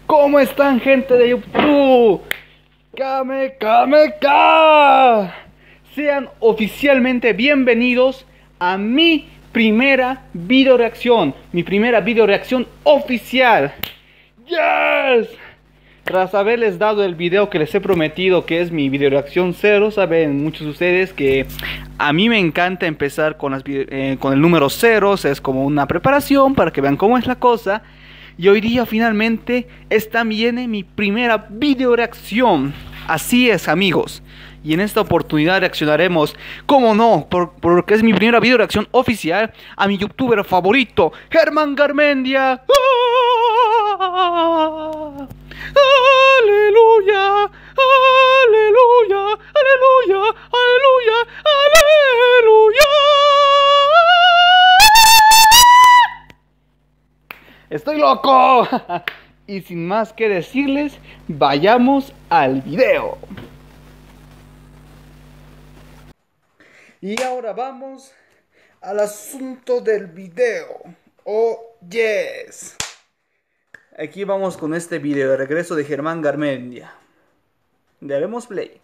¿Cómo están, gente de YouTube? ¡Kame! Sean oficialmente bienvenidos a mi primera video reacción. Mi primera video reacción oficial. ¡Yes! Tras haberles dado el video que les he prometido, que es mi video reacción 0, saben muchos de ustedes que a mí me encanta empezar con el número 0. Es como una preparación para que vean cómo es la cosa. Y hoy día finalmente viene mi primera video reacción. Así es, amigos. Y en esta oportunidad reaccionaremos, como no, porque es mi primera video reacción oficial, a mi youtuber favorito, Germán Garmendia. ¡Ah! ¡Aleluya! ¡Aleluya! ¡Aleluya! ¡Aleluya! ¡Aleluya! ¡Estoy loco! Y sin más que decirles, vayamos al video. Y ahora vamos al asunto del video. Oh, yes. Aquí vamos con este video de regreso de Germán Garmendia. Daremos play.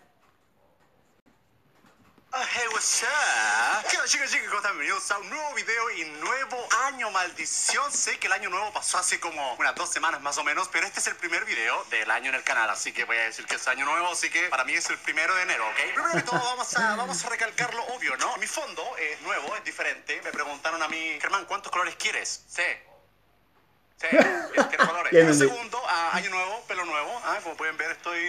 Hey, what's up? ¿Qué onda, chicos? ¿Cómo están? Bienvenidos a un nuevo video y nuevo año, maldición. Sé que el año nuevo pasó hace como unas 2 semanas más o menos, pero este es el primer video del año en el canal, así que voy a decir que es año nuevo, así que para mí es el 1 de enero, ¿ok? Primero que todo vamos a recalcar lo obvio, ¿no? Mi fondo es nuevo, es diferente. Me preguntaron a mí, Germán, ¿cuántos colores quieres? Sí, quiero colores. Y el segundo, año nuevo, pelo nuevo. Como pueden ver, estoy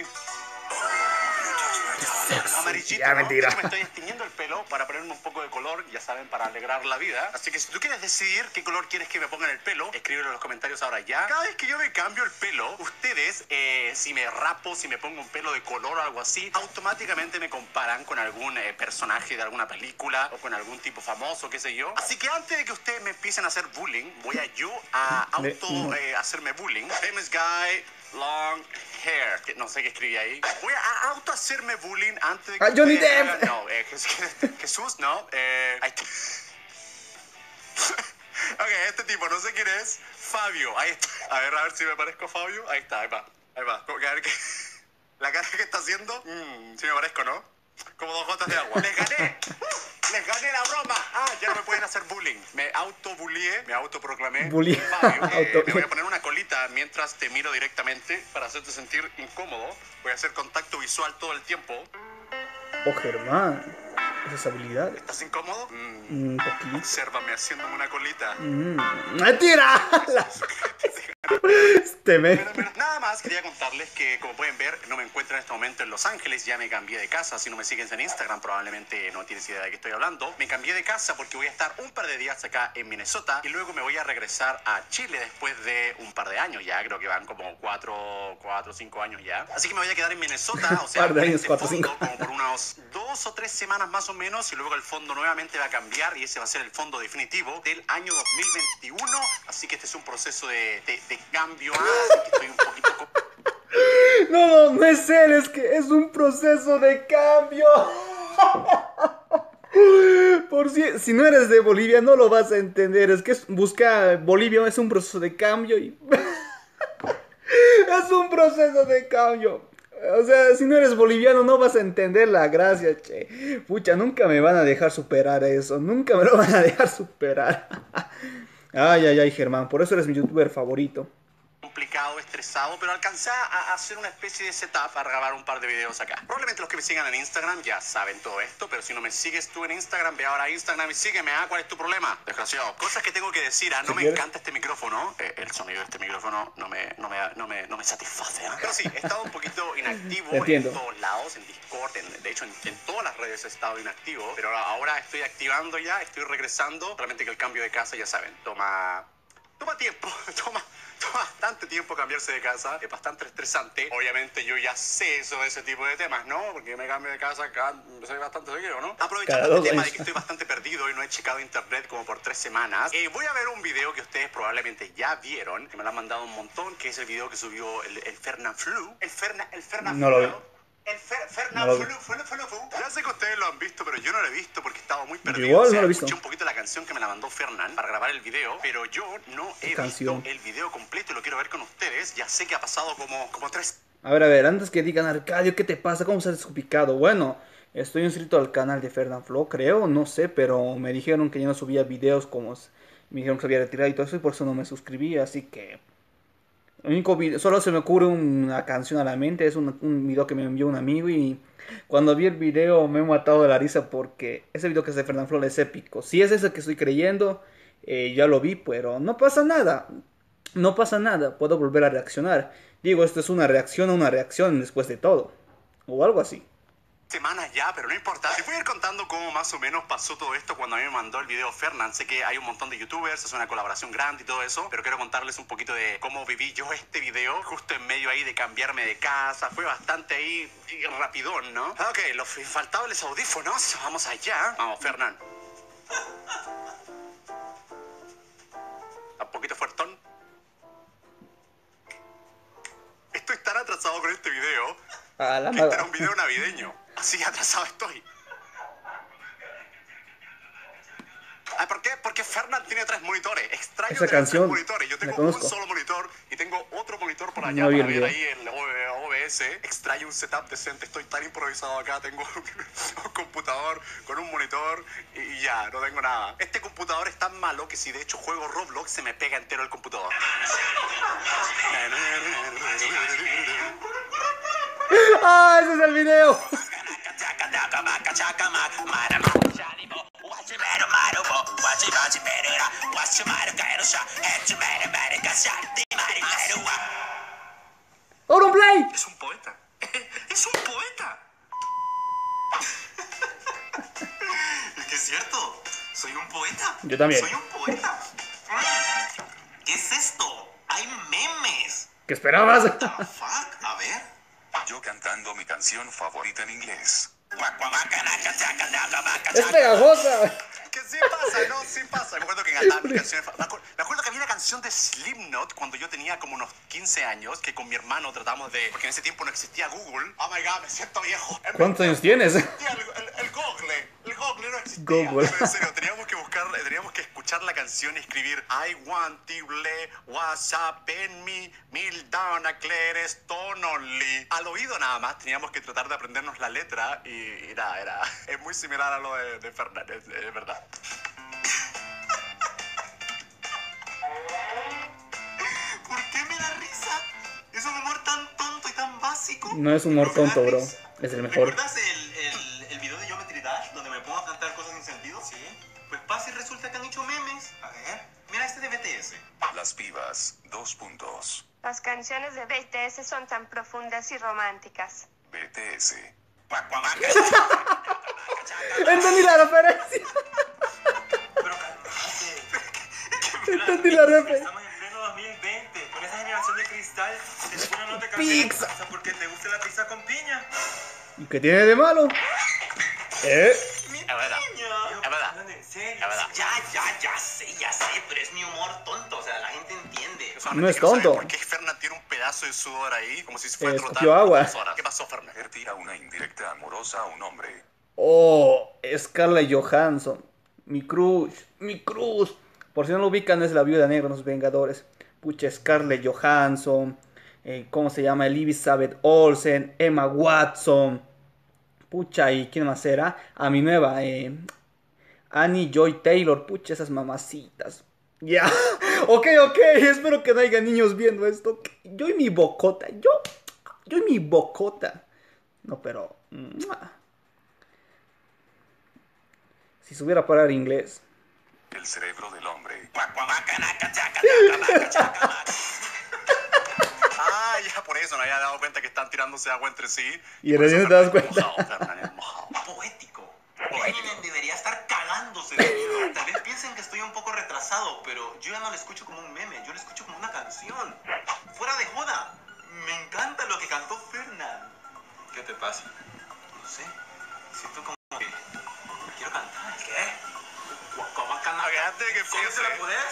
amarillito, ya, ¿no? mentira. Me estoy tiñendo el pelo para ponerme un poco de color, ya saben, para alegrar la vida. Así que si tú quieres decidir qué color quieres que me ponga en el pelo, escríbelo en los comentarios ahora ya. Cada vez que yo me cambio el pelo, ustedes, si me rapo, si me pongo un pelo de color o algo así, automáticamente me comparan con algún personaje de alguna película o con algún tipo famoso, qué sé yo. Así que antes de que ustedes me empiecen a hacer bullying, voy yo a hacerme bullying. Famous guy, long hair, que no sé qué escribí ahí. Voy a auto hacerme bullying antes de que Johnny ustedes Depp. hagan- No, Jesús, no. Ahí está. Ok, este tipo, no sé quién es. Fabio, ahí está. A ver si me parezco a Fabio. Ahí está, ahí va. Como que a ver qué. La cara que está haciendo. Sí me parezco, ¿no? Como 2 gotas de agua. ¡Les gané! ¡Les gané la broma! Ya no me pueden hacer bullying. Me autobullié, me autoproclamé Bully. Fabio. Me voy a poner una colita mientras te miro directamente para hacerte sentir incómodo. Voy a hacer contacto visual todo el tiempo. Oh, Germán. Esas habilidades. ¿Estás incómodo? Un poquito. Obsérvame haciéndome una colita. ¡Mentira! Pero nada más quería contarles que, como pueden ver, no me encuentro en este momento en Los Ángeles. Ya me cambié de casa. Si no me sigues en Instagram, probablemente no tienes idea de qué estoy hablando. Me cambié de casa porque voy a estar un par de días acá en Minnesota y luego me voy a regresar a Chile después de un par de años ya. Creo que van como 4 o 5 años ya. Así que me voy a quedar en Minnesota, o sea, Par de en años, este 4 o fondo, 5. como por unos 2 o 3 semanas más o menos, y luego el fondo nuevamente va a cambiar y ese va a ser el fondo definitivo del año 2021. Así que este es un proceso de cambio. Así que estoy un poquito... No es él, es que es un proceso de cambio. Por si no eres de Bolivia no lo vas a entender. Es que busca Bolivia, es un proceso de cambio y es un proceso de cambio. O sea, si no eres boliviano no vas a entender la gracia, che. Pucha, nunca me van a dejar superar eso. Nunca me lo van a dejar superar. Ay, Germán, por eso eres mi youtuber favorito. complicado, estresado, pero alcancé a hacer una especie de setup para grabar un par de videos acá. Probablemente los que me sigan en Instagram ya saben todo esto, pero si no me sigues tú en Instagram, ve ahora a Instagram y sígueme. ¿Cuál es tu problema? Desgraciado. Cosas que tengo que decir. No me encanta este micrófono. El sonido de este micrófono no me satisface. Pero sí, he estado un poquito inactivo en todos lados, en Discord, de hecho en todas las redes he estado inactivo, pero ahora estoy activando ya, estoy regresando. Realmente que el cambio de casa, ya saben, toma tiempo, toma bastante tiempo cambiarse de casa, es bastante estresante. Obviamente yo ya sé sobre ese tipo de temas, ¿no? Porque me cambio de casa acá, soy bastante seguido, ¿no? Aprovechando este tema de que estoy bastante perdido y no he checado internet como por 3 semanas, voy a ver un video que ustedes probablemente ya vieron, que me lo han mandado un montón, que es el video que subió el Fernanfloo. El Fernanfloo. No lo vi. Fernán No. Ya sé que ustedes lo han visto, pero yo no lo he visto porque estaba muy perdido. Igual no lo he visto. Escuché un poquito la canción que me la mandó Fernán para grabar el video, pero yo no he Canción. visto el video completo y lo quiero ver con ustedes. Ya sé que ha pasado como 3. A ver, antes que digan, Arcadio, ¿qué te pasa? ¿Cómo se has desubicado? Bueno, estoy inscrito al canal de Fernand Flow, creo, no sé, pero me dijeron que ya no subía videos me dijeron que se había retirado y todo eso, y por eso no me suscribí, así que... El único video, solo se me ocurre una canción a la mente, es un video que me envió un amigo y cuando vi el video me he matado de la risa porque ese video que es de Fernand Flow es épico. Si es ese que estoy creyendo, ya lo vi, pero no pasa nada. No pasa nada, puedo volver a reaccionar. Digo, esto es una reacción después de todo. O algo así. Semanas ya, pero no importa. Les voy a ir contando cómo más o menos pasó todo esto cuando a mí me mandó el video Fernán. Sé que hay un montón de youtubers, es una colaboración grande y todo eso, pero quiero contarles un poquito de cómo viví yo este video, justo en medio ahí de cambiarme de casa. Fue bastante ahí rapidón, ¿no? Ok, los infaltables audífonos. Vamos allá. Vamos, Fernán. Un poquito fuertón. Estoy tan atrasado con este video. A la Este era madre. un video navideño. Así atrasado estoy. ¿Por qué? Porque Fernand tiene 3 monitores. Extraño Esa tener canción 3 monitores. Yo la tengo un conozco. solo monitor y tengo otro monitor por allá No vi para el ver video. ahí el OBS. Extraño un setup decente. Estoy tan improvisado acá. Tengo un computador con un monitor y ya, no tengo nada. Este computador es tan malo que si de hecho juego Roblox se me pega entero el computador. ¡Ah, ese es el video! ¡Auronplay! Es un poeta. Es un poeta. Es que es cierto. Soy un poeta. Yo también. Soy un poeta. ¿Qué es esto? Hay memes. ¿Qué esperabas? What the fuck? A ver. Yo cantando mi canción favorita en inglés. ¡Es pegajosa! Que sí pasa, ¿no? Sí pasa. Me acuerdo que cantaba mis canciones. Me acuerdo que había una canción de Slipknot cuando yo tenía como unos 15 años que con mi hermano tratamos de... Porque en ese tiempo no existía Google. Oh my god, me siento viejo. ¿Cuántos años tienes? Existía el Google. El Google no existía. Google. Pero en serio, teníamos que escuchar la canción y escribir I want to le WhatsApp en mi mil down a clear stone only. Al oído nada más teníamos que tratar de aprendernos la letra y nada, es muy similar a lo de Fernández, es verdad. ¿Por qué me da risa? Es un humor tan tonto y tan básico. No es humor Pero me da tonto, bro. risa. Es el mejor. ¿Recuerdas el video de Geometry Dash donde me pongo a cantar cosas sin sentido? Sí. Pues pasa y resulta que han hecho memes. A ver. Mira este de BTS. Las pibas, 2 puntos. Las canciones de BTS son tan profundas y románticas. BTS. Entendí la referencia. Pero calmate. Entendí la referencia. Estamos en pleno 2020. Con esa generación de cristal, te supone no te Pizza. canses porque te gusta la pizza con piña. ¿Y qué tiene de malo? Mi Es verdad. piña. Es verdad. Hablan en serio. Es verdad. Ya sé, pero es mi humor tonto, o sea, la gente entiende. Solamente No es quiero saber tonto. ¿Por qué Fernández tiene un pedazo de sudor ahí? Como si se fuera a trotar Escupió agua. 2 horas. ¿Qué pasó, Fernández? Él tira una indirecta amorosa a un hombre. Oh, Scarlett Johansson. Mi crush. Mi crush. Por si no lo ubican, es la viuda negra en Los Vengadores. Pucha, Scarlett Johansson. ¿Cómo se llama? Elizabeth Olsen. Emma Watson. Pucha, ¿y quién más era? A mi nueva. Annie Joy Taylor. Pucha, esas mamacitas. Ya. Ok. Espero que no haya niños viendo esto. Yo y mi bocota. Yo y mi bocota. No, pero... Si supiera parar inglés. El cerebro del hombre. Ah, ya por eso no había dado cuenta que están tirándose agua entre sí. Y por recién eso te das Fernández cuenta. mojado, Fernández mojado. Poético. Eminem debería estar cagándose de miedo. Tal vez piensen que estoy un poco retrasado, pero yo ya no lo escucho como un meme, yo lo escucho como una canción. Fuera de joda, me encanta lo que cantó Fernand. ¿Qué te pasa? No sé, siento como que quiero cantar. ¿Qué? ¿Cómo Ok, antes de que ¿Sí empiece. se la podés?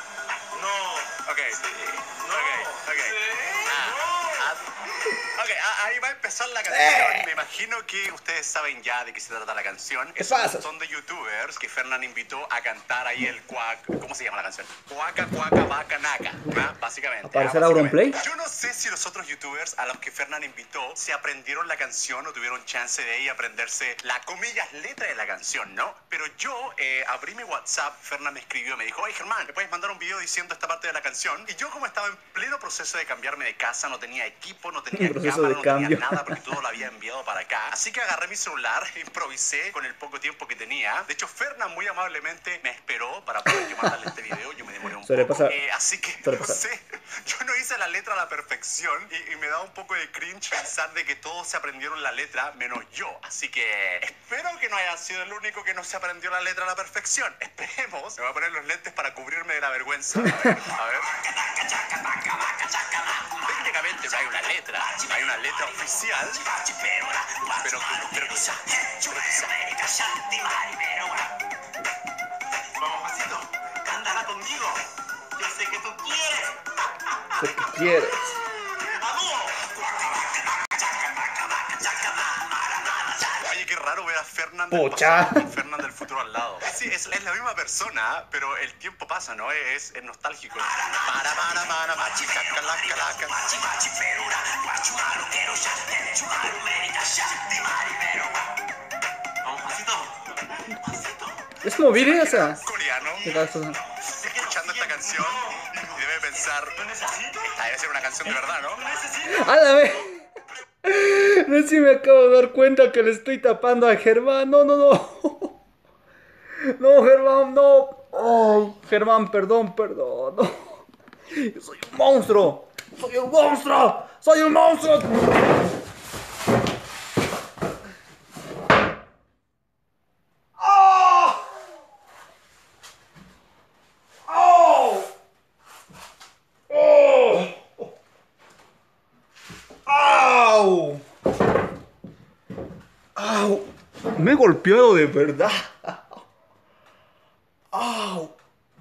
No. Ok. No. Ok. Sí. Ok, ahí va a empezar la canción. Me imagino que ustedes saben ya de qué se trata la canción. Es un montón de youtubers que Fernán invitó a cantar ahí el cuac. ¿Cómo se llama la canción? Cuaca, cuaca, vaca, naca. Básicamente. ¿Aparecerá Auronplay? Yo no sé si los otros youtubers a los que Fernán invitó se aprendieron la canción o tuvieron chance de ahí aprenderse la comillas letra de la canción, ¿no? Pero yo abrí mi WhatsApp, Fernán me escribió, me dijo, oye Germán, ¿me puedes mandar un video diciendo esta parte de la canción? Y yo como estaba en pleno proceso de cambiarme de casa, no tenía equipo, no tenía cámara, no tenía nada porque todo lo había enviado para acá. Así que agarré mi celular, improvisé con el poco tiempo que tenía. De hecho, Fernán muy amablemente me esperó para poder yo mandarle este video. Yo me demoré un poco. Así que, no sé, yo no hice la letra a la perfección y me da un poco de cringe pensar de que todos se aprendieron la letra menos yo. Así que espero que no haya sido el único que no se aprendió la letra a la perfección. Esperemos. Me voy a poner los lentes para cubrirme de la vergüenza. A ver. Técnicamente no hay una letra. No hay una letra oficial. Pero quizá. Vamos, Pasito, cántala conmigo. Yo sé que tú quieres. Sé que quieres. Oye, qué raro ver a Fernán Fernán del futuro al lado. Sí, es la misma persona, pero el tiempo pasa, ¿no? Es nostálgico. Vamos, Pasito. Es como video, o sea. Coreano. Escuchando esta canción y debe pensar, esta debe ser una canción de verdad, ¿no? ¡A la vez! No sé si me acabo de dar cuenta que le estoy tapando a Germán. No. No, Germán, no. Ay, Germán, perdón. No. Yo soy un monstruo. Soy un monstruo. ¡Au! Me he golpeado de verdad. ¡Au!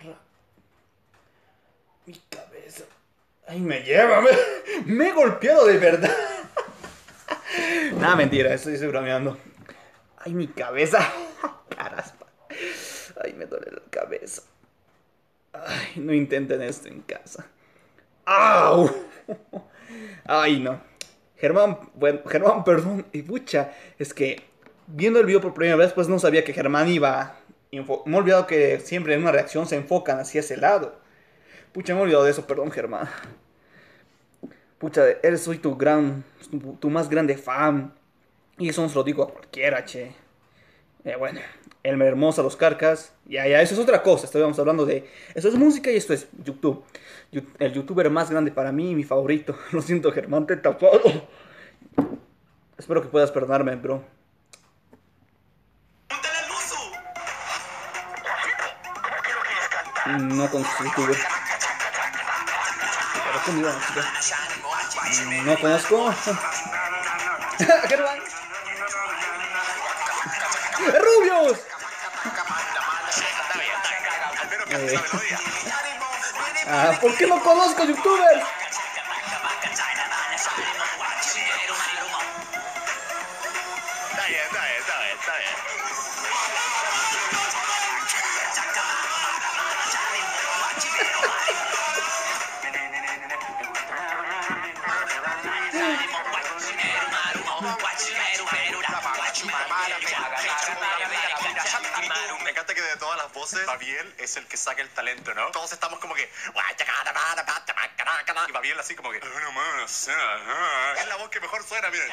Mi cabeza. ¡Ay, me lleva! Me he golpeado de verdad. Nada, mentira, estoy bromeando. ¡Ay, mi cabeza! Caraspa. ¡Ay, me duele la cabeza! ¡Ay, no intenten esto en casa! ¡Au! ¡Ay, no! Germán, perdón, y pucha, es que viendo el video por primera vez, pues no sabía que Germán iba. Me he olvidado que siempre en una reacción se enfocan hacia ese lado. Pucha, me he olvidado de eso, perdón, Germán. Pucha, soy tu más grande fan. Y eso no se lo digo a cualquiera, che. Bueno, el hermoso, los carcas. Ya, eso es otra cosa. Estamos hablando de. Eso es música y esto es YouTube. El youtuber más grande para mí, mi favorito. Lo siento, Germán, te he tapado. Espero que puedas perdonarme, bro. No conozco youtuber. No conozco. Germán. ¡Rubios! ¿Por qué no conozco youtubers? Está bien. Me encanta que de todas las voces, Babiel es el que saca el talento, ¿no? Todos estamos como que... Y Babiel así como que... Es la voz que mejor suena, miren.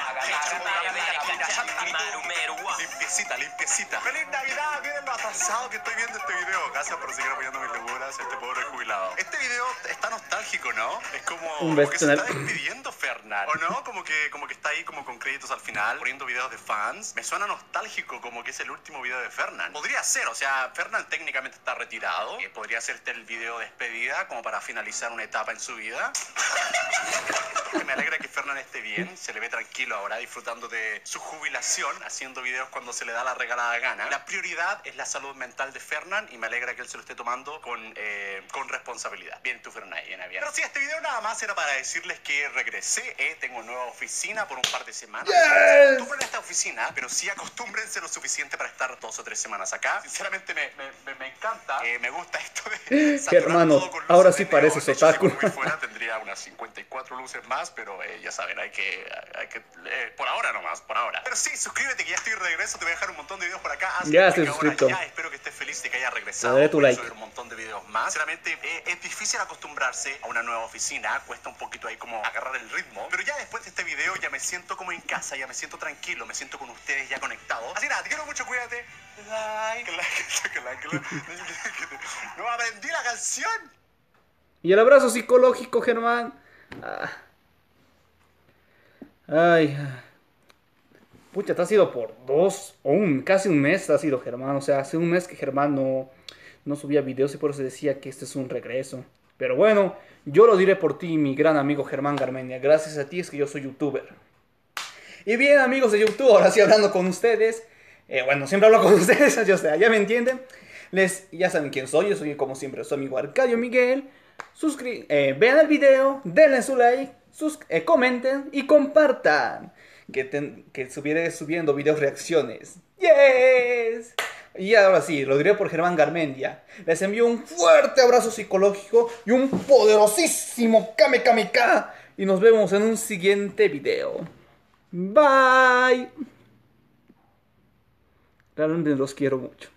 Limpiecita. ¡Feliz Navidad! Miren lo atrasado que estoy viendo este video. Gracias por seguir apoyando mis locuras, este pobre jubilado. Este video está nostálgico, ¿no? Es como que se está despidiendo Fernán, ¿o no? Como que está ahí como con créditos al final, poniendo videos de fans. Me suena nostálgico, como que es el último video de Fernán. Podría ser, o sea, Fernán técnicamente está retirado. Podría ser este el video de despedida, como para finalizar una etapa en su vida. vida. Me alegra que Fernan esté bien, se le ve tranquilo ahora, disfrutando de su jubilación, haciendo videos cuando se le da la regalada gana. La prioridad es la salud mental de Fernan y me alegra que él se lo esté tomando con responsabilidad. Bien tú, Fernan, bien. Pero sí, este video nada más era para decirles que regresé, tengo nueva oficina por un par de semanas. Yes. Se acostumbren a esta oficina, pero sí acostúmbrense lo suficiente para estar 2 o 3 semanas acá. Sinceramente me encanta, me gusta esto de saturar hermano, todo con luces ahora sí de pareces neón. De hecho, otaku. si por fuera tendría unas 54 luces más, pero ya saben, hay que por ahora nomás, por ahora. Pero sí, suscríbete que ya estoy de regreso, te voy a dejar un montón de videos por acá. Ya estoy suscrito. Ya, espero que estés feliz de que haya regresado. Dale tu Voy a like. subir un montón de videos más. Sinceramente, es difícil acostumbrarse a una nueva oficina, cuesta un poquito ahí como agarrar el ritmo, pero ya después de este video ya me siento como en casa, ya me siento tranquilo, me siento con ustedes ya conectados. Así nada, te quiero mucho, cuídate. Like. No aprendí la canción. Y el abrazo psicológico, Germán. Ay. Pucha, te ha sido por casi un mes ha sido Germán. O sea, hace un mes que Germán no subía videos y por eso decía que este es un regreso. Pero bueno, yo lo diré por ti, mi gran amigo Germán Garmendia. Gracias a ti es que yo soy youtuber. Y bien, amigos de YouTube, ahora sí hablando con ustedes. Bueno, siempre hablo con ustedes, o sea, ya me entienden. Ya saben quién soy, yo soy como siempre su amigo Arcadio Miguel. Vean el video, denle su like, comenten y compartan. Que subiré subiendo videos reacciones. ¡Yes! Y ahora sí, lo diré por Germán Garmendia. Les envío un fuerte abrazo psicológico y un poderosísimo Kame Kame Ka. Y nos vemos en un siguiente video. Bye. Realmente los quiero mucho.